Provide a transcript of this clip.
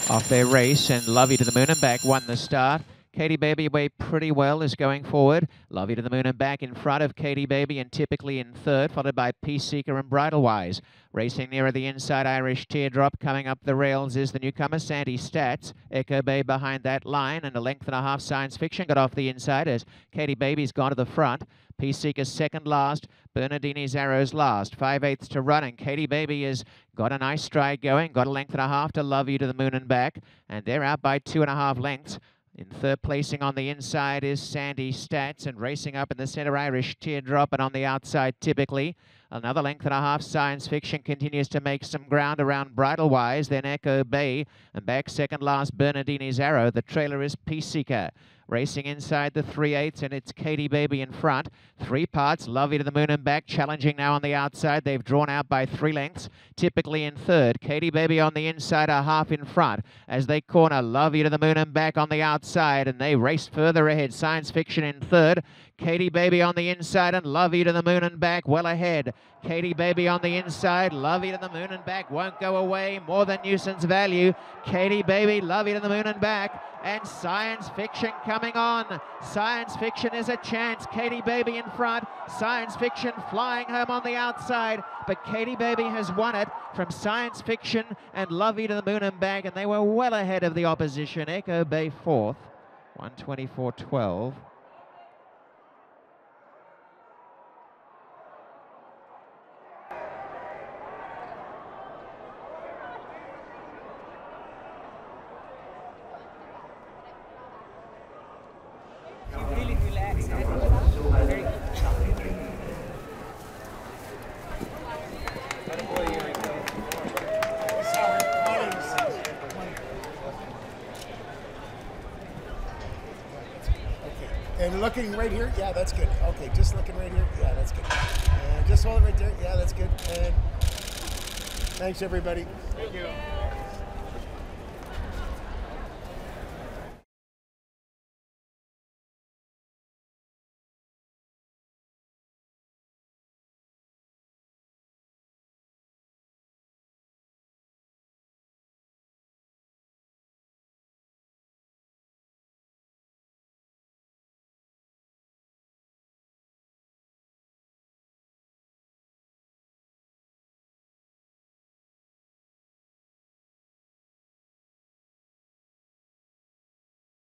off their race, and Love You to the Moon and Back won the start. Katie Baby away pretty well, is going forward. Love You to the Moon and Back in front of Katie Baby and typically in third, followed by Peace Seeker and Bridlewise. Racing nearer the inside, Irish Teardrop. Coming up the rails is the newcomer, Sandy Stats. Echo Bay behind that line, and a length and a half Science Fiction got off the inside as Katie Baby's gone to the front. Peace Seeker's second last, Bernardini's Arrows last. 5/8 to run, and Katie Baby has got a nice stride going. Got a length and a half to Love You to the Moon and Back, and they're out by 2.5 lengths. In third placing on the inside is Sandy Stats, and racing up in the centre, Irish Teardrop, and on the outside, typically. Another length and a half, Science Fiction continues to make some ground around Bridlewise, then Echo Bay, and back second last, Bernardini's Arrow. The trailer is Peace Seeker. Racing inside the 3/8, and it's Katie Baby in front. 3 parts, Love You to the Moon and Back, challenging now on the outside. They've drawn out by 3 lengths, typically in third. Katie Baby on the inside, a half in front. As they corner, Love You to the Moon and Back on the outside, and they race further ahead. Science Fiction in third. Katie Baby on the inside, and Love You to the Moon and Back well ahead. Katie Baby on the inside, Love You to the Moon and Back won't go away, more than nuisance value. Katie Baby, Love You to the Moon and Back, and Science Fiction coming on. Science Fiction is a chance. Katie Baby in front, Science Fiction flying home on the outside, but Katie Baby has won it from Science Fiction and Love You to the Moon and Back, and they were well ahead of the opposition. Echo Bay fourth, 1:24.12. Really relaxed. Very good. And looking right here, yeah, that's good. Okay, just looking right here, yeah, that's good. And just hold it right there, yeah, that's good. And thanks, everybody. Thank you.